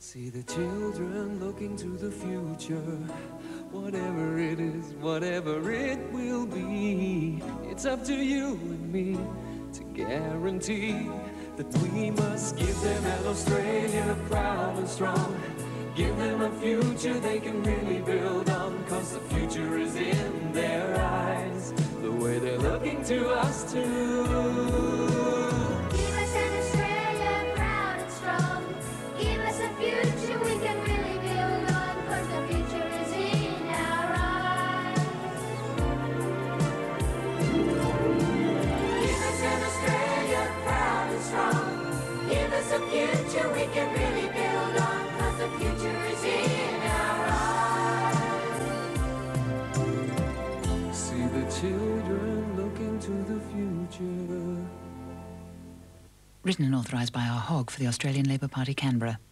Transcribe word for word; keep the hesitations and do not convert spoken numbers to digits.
See the children looking to the future. Whatever it is, whatever it will be, it's up to you and me to guarantee that we must give them an Australia proud and strong. Give them a future they can really build on, 'cause the future is in their eyes, the way they're looking to us too. Children looking to the future. Written and authorised by R. Hogg for the Australian Labor Party, Canberra.